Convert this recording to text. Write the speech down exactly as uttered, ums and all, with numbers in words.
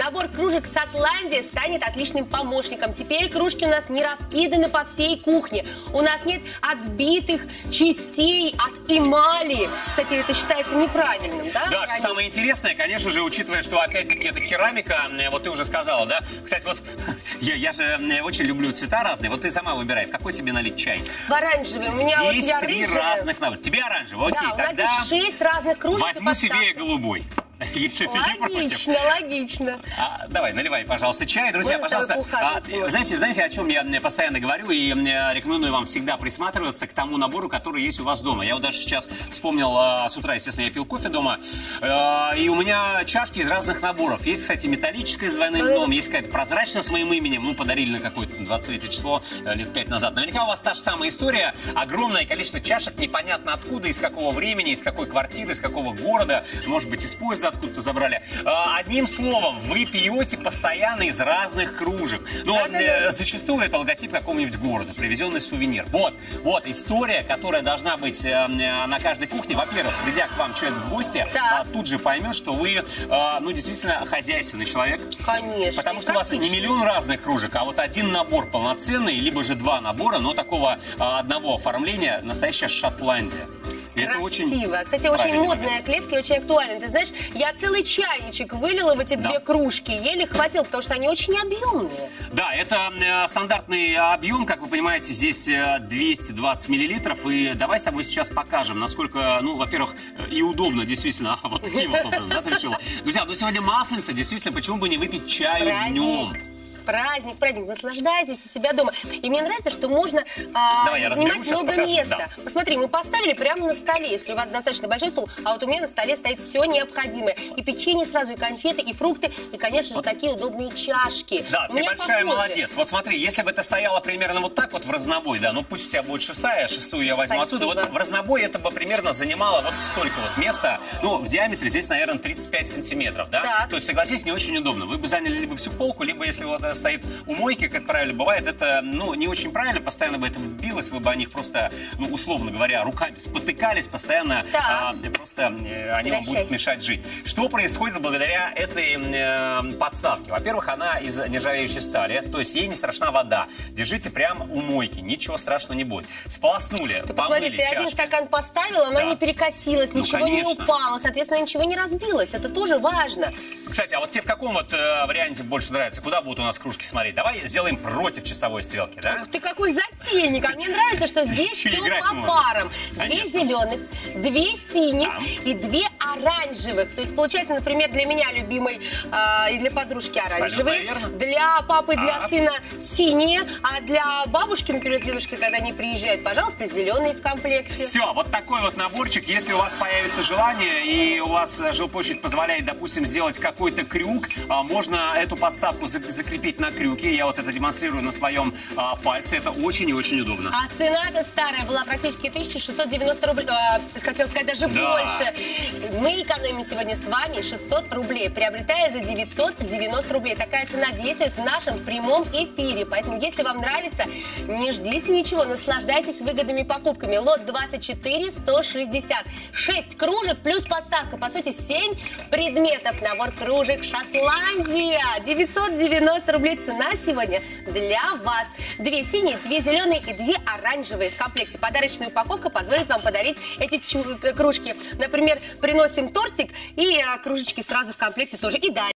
Набор кружек Шотландия станет отличным помощником. Теперь кружки у нас не раскиданы по всей кухне. У нас нет отбитых частей от эмали. Кстати, это считается неправильным, да? Да, что самое интересное, конечно же, учитывая, что опять-таки это керамика, вот ты уже сказала, да? Кстати, вот я, я же очень люблю цвета разные. Вот ты сама выбирай, в какой тебе налить чай? В оранжевый. У меня вот Здесь я три рыжая. разных набора. Тебе оранжевый, окей, Да, тогда у нас здесь шесть разных кружек. возьму себе голубой. Если ты не против. Логично, логично. А, давай, наливай, пожалуйста, чай. Друзья, Можно пожалуйста, а, знаете, знаете, о чем я постоянно говорю и рекомендую вам всегда присматриваться к тому набору, который есть у вас дома. Я вот даже сейчас вспомнил, с утра, естественно, я пил кофе дома, и у меня чашки из разных наборов. Есть, кстати, металлическая с двойным дном, есть какая-то прозрачная с моим именем, ну, подарили на какое-то двадцать третье число лет пять назад. Наверняка у вас та же самая история, огромное количество чашек, непонятно откуда, из какого времени, из какой квартиры, из какого города, может быть, из поезда откуда-то забрали. Одним словом, вы пьете постоянно из разных кружек. Но да, да, да. зачастую это логотип какого-нибудь города, привезенный сувенир. Вот, вот история, которая должна быть на каждой кухне. Во-первых, придя к вам человек в гости, да. тут же поймет, что вы, ну, действительно, хозяйственный человек. Конечно. Потому что у вас не миллион разных кружек, а вот один набор полноценный, либо же два набора, но такого одного оформления, настоящая Шотландия. Это очень Кстати, очень модная клетка и очень актуальная. Ты знаешь, я целый чайничек вылила в эти да. две кружки. Еле хватило, потому что они очень объемные. Да, это э, стандартный объем, как вы понимаете, здесь э, двести двадцать миллилитров. И давай с тобой сейчас покажем, насколько, ну, во-первых, и удобно, действительно. А вот такие вот, да, ты решила. Друзья, ну сегодня Масленица, действительно, почему бы не выпить чаю днем? Праздник, праздник, наслаждайтесь у себя дома. И мне нравится, что можно а, Давай, занимать много покажем, места. да. Посмотри, мы поставили прямо на столе, если у вас достаточно большой стол, а вот у меня на столе стоит все необходимое. И печенье сразу, и конфеты, и фрукты, и, конечно же, вот такие удобные чашки. Да, у ты меня большая похоже. молодец. Вот смотри, если бы это стояло примерно вот так вот в разнобой, да, ну пусть у тебя будет шестая, шестую я возьму Спасибо. отсюда. Вот в разнобой это бы примерно занимало вот столько вот места. Ну, в диаметре здесь, наверное, тридцать пять сантиметров, да? Так. То есть, согласись, не очень удобно. Вы бы заняли либо всю полку, либо если вот стоит у мойки, как правильно бывает, это, ну, не очень правильно, постоянно бы это билось, вы бы о них просто, ну, условно говоря, руками спотыкались, постоянно а, просто э, они вам будут мешать жить. Что происходит благодаря этой э, подставке? Во-первых, она из нержавеющей стали, то есть ей не страшна вода. Держите прямо у мойки, ничего страшного не будет. Сполоснули, ты помыли посмотри, ты чашки. Один стакан поставил, она да. не перекосилась, ну, ничего конечно. не упало, соответственно, ничего не разбилось. Это тоже важно. Кстати, а вот тебе в каком вот э, варианте больше нравится? Куда будут у нас кружки смотреть? Давай сделаем против часовой стрелки, да? Ух ты, какой затейник! А мне нравится, что здесь все по парам. Две зеленых, две синих и две оранжевых. То есть, получается, например, для меня любимый э, и для подружки оранжевые, для папы, для а. сына синие, а для бабушки, например, с дедушкой, когда они приезжают, пожалуйста, зеленые в комплекте. Все, вот такой вот наборчик. Если у вас появится желание и у вас жилплощадь позволяет, допустим, сделать какой-то крюк, можно эту подставку закрепить на крюке. Я вот это демонстрирую на своем а, пальце. Это очень и очень удобно. А цена-то старая была практически тысяча шестьсот девяносто рублей. А, хотел сказать, даже да. больше. Мы экономим сегодня с вами шестьсот рублей, приобретая за девятьсот девяносто рублей. Такая цена действует в нашем прямом эфире. Поэтому, если вам нравится, не ждите ничего, наслаждайтесь выгодными покупками. Лот двадцать четыре сто шестьдесят. шесть кружек плюс подставка. По сути, семь предметов. Набор кружек Шотландия. девятьсот девяносто рублей цена сегодня для вас. Две синие, две зеленые и две оранжевые в комплекте. Подарочная упаковка позволит вам подарить эти кружки. Например, приносим тортик и кружечки сразу в комплекте тоже. И далее.